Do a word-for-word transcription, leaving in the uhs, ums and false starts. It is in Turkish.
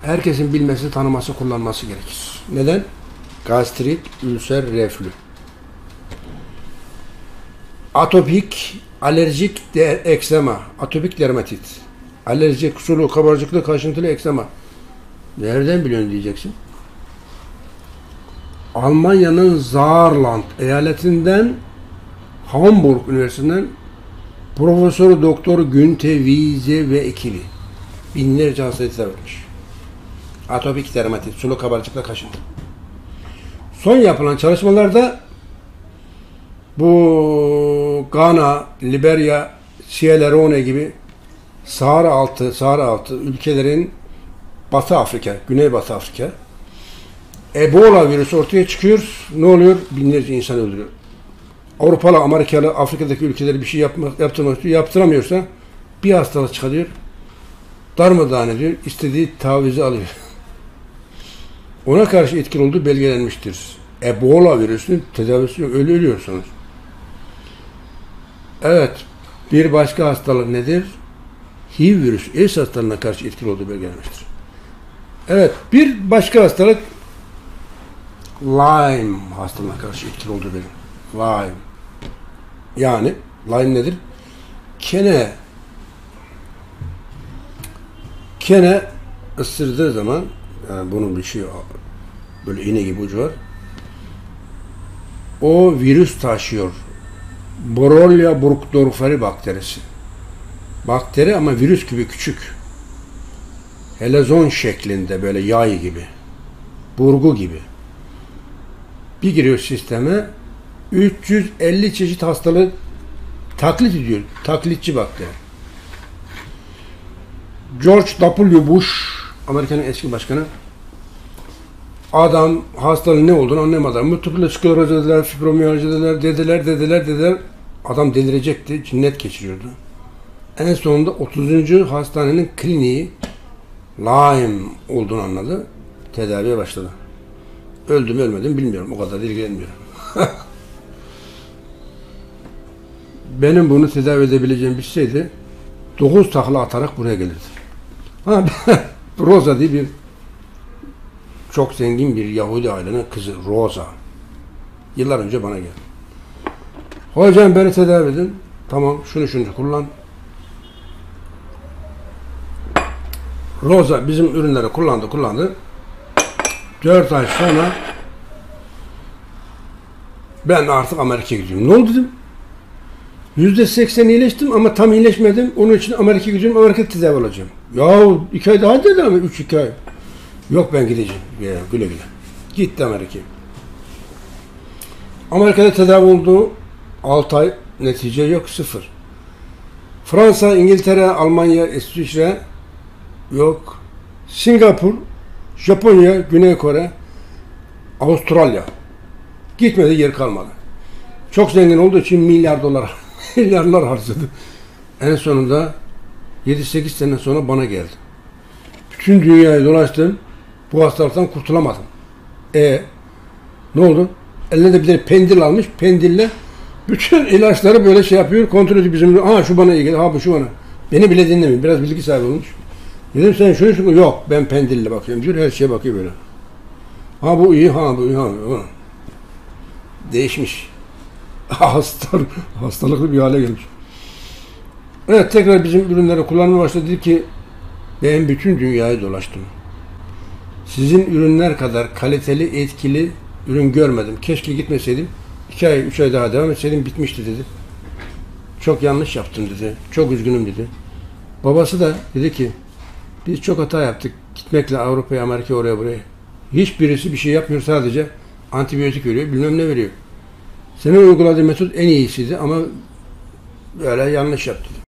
Herkesin bilmesi, tanıması, kullanması gerekir. Neden? Gastrit, ülser, reflü. Atopik, alerjik de eksema, atopik dermatit. Alerjik, sulu, kabarcıklı, kaşıntılı eksema. Nereden biliyorsun diyeceksin. Almanya'nın Saarland eyaletinden Hamburg Üniversitesi'nden Profesör Doktor Günter Wiese ve ekibi binlerce hastayı tedavi etmiş. Atopik dermatit, sulu kabarcıklı kaşıntı. Son yapılan çalışmalarda bu Gana, Liberya, Sierra Leone gibi Sahara altı, Sahara altı ülkelerin Batı Afrika, Güneybatı Afrika Ebola virüsü ortaya çıkıyor. Ne oluyor? Binlerce insan öldürüyor. Avrupalı, Amerikalı, Afrika'daki ülkeleri bir şey yapmak, yaptırmak istiyor. Yaptıramıyorsa bir hastalık çıkarıyor. Darmadağın ediyor. İstediği tavizi alıyor. Ona karşı etkili olduğu belgelenmiştir. Ebola virüsünün tedavisi yok. Öyle ölüyorsunuz. Evet. Bir başka hastalık nedir? H I V virüsü. AIDS hastalığına karşı etkili olduğu belgelenmiştir. Evet. Bir başka hastalık Lyme hastalığına karşı etkili olduğu belgelenmiştir. Lyme. Yani Lyme nedir? Kene kene ısırdığı zaman, yani bunun bir şey böyle iğne gibi ucu var. O virüs taşıyor. Borrelia burgdorferi bakterisi. Bakteri ama virüs gibi küçük. Helezon şeklinde, böyle yay gibi. Burgu gibi. Bir giriyor sisteme, üç yüz elli çeşit hastalığı taklit ediyor. Taklitçi bakteri. George W. Bush, Amerika'nın eski başkanı, adam hastalığın ne olduğunu anlayamadı. Multiple skleroz dediler, fibromiyalji dediler, dediler, dediler, dediler. Adam delirecekti, cinnet geçiriyordu. En sonunda otuzuncu hastanenin kliniği Lyme olduğunu anladı. Tedaviye başladı. Öldü mü ölmedi mi bilmiyorum. O kadar da ilgilenmiyorum. Benim bunu tedavi edebileceğim bir şeydi. Dokuz takla atarak buraya gelirdi. Ha, Rosa diye bir çok zengin bir Yahudi ailenin kızı Rosa. Yıllar önce bana geldi. Hocam beni tedavi edin. Tamam, şunu şunu kullan. Rosa bizim ürünleri kullandı kullandı. Dört ay sonra ben artık Amerika'ya gidiyorum. Ne oldu dedim. Yüzde seksen iyileştim ama tam iyileşmedim. Onun için Amerika'ya gidiyorum. Amerika'da tedavi olacağım. Ya iki ay daha dedi ama üç iki ay. Yok ben gideceğim. Ya, güle güle. Gitti Amerika'ya. Amerika'da tedavi oldu. altı ay netice yok, sıfır. Fransa, İngiltere, Almanya, İsviçre yok. Singapur, Japonya, Güney Kore, Avustralya. Gitmedi, yer kalmadı. Çok zengin olduğu için milyar dolar, milyarlar harcadı. En sonunda yedi sekiz sene sonra bana geldi. Bütün dünyayı dolaştım. Bu hastalıktan kurtulamadım. E ne oldu? Eline de bir de pendil almış. Pendille bütün ilaçları böyle şey yapıyor. Kontrol ediyor bizim. Ha şu bana iyi geldi. Ha bu şu bana. Beni bile dinlemiyor. Biraz bilgi sahibi olmuş. Dedim sen şunu şunu. Yok ben pendille bakıyorum diyor. Her şeye bakıyor böyle. Ha bu iyi. Ha bu iyi. Ha, ha. Değişmiş. Hastalık, hastalıklı bir hale gelmiş. Evet, tekrar bizim ürünleri kullanmaya başladı. Dedi ki ben bütün dünyayı dolaştım. Sizin ürünler kadar kaliteli, etkili ürün görmedim. Keşke gitmeseydim. iki ay, üç ay daha devam etseydim bitmişti dedi. Çok yanlış yaptım dedi. Çok üzgünüm dedi. Babası da dedi ki biz çok hata yaptık. Gitmekle Avrupa'ya, Amerika'ya, oraya buraya. Hiçbirisi bir şey yapmıyor, sadece antibiyotik veriyor, bilmem ne veriyor. Senin uyguladığın metot en iyisiydi ama böyle yanlış yaptı.